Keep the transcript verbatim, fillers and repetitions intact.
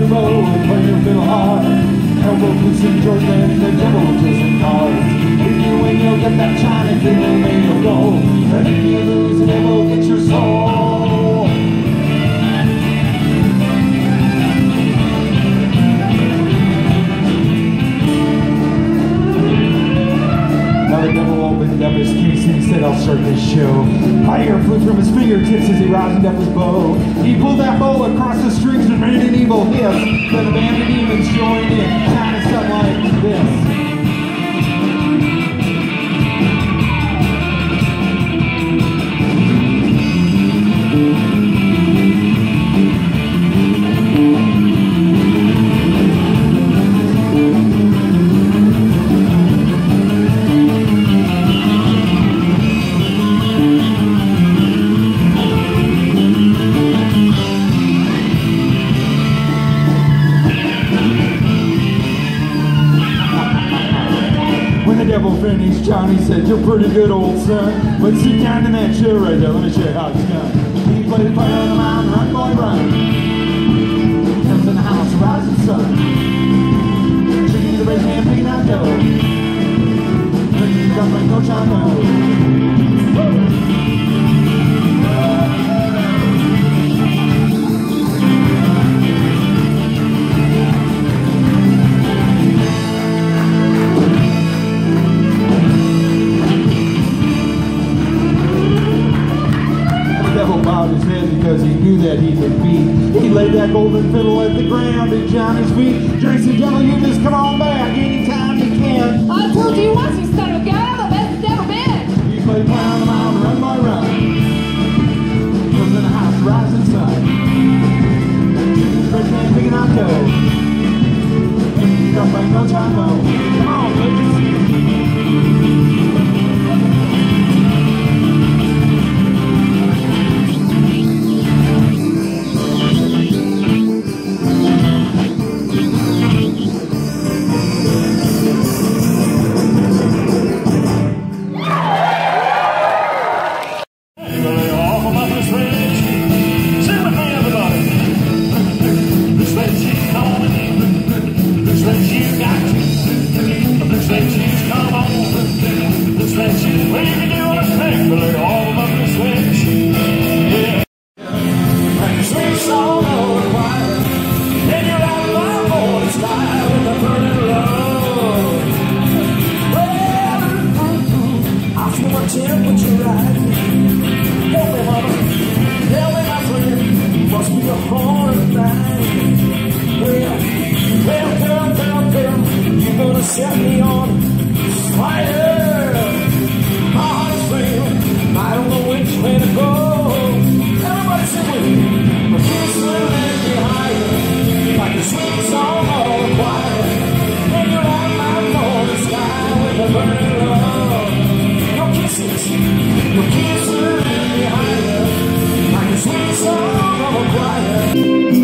your bow and play your fiddle hard. Elbow boots in Georgia and the devil just in cards. If you win, you'll get that China fiddle made of gold. And if you lose, the devil gets your soul. Now the devil opened up his case and he said, I'll start this show. Fire flew from his fingertips as he rosined up his bow. He pulled that bow across the strings and made an evil hiss. Then a band of demons joined in, kind of something like this. Finished, Johnny said, you're pretty good, old son, but sit down in that chair right there, let me show you how it's done. He played fire on the mountain, run boy run. Comes in the house, rising sun. Drinking the red hand, picking out dough. Drinking the gum like no John knows. His head because he knew that he would beat. He laid that golden fiddle at the ground at Johnny's feet. Johnny said, devil, you just come on back anytime you can. I told you once, you son of a gun, I'm the best it's ever been. He played play on the mountain, run by run. Comes in the house, rising sun. Red man picking out dough. Don't make no time, no. Come on, ladies. Set me on fire. My heart's frail. I don't know which way to go. Everybody sing with me. My kiss will let me higher, like a sweet song of a choir. When you're on my morning sky with a burning love. Your kisses, your kiss will let me higher, like a sweet song of a choir.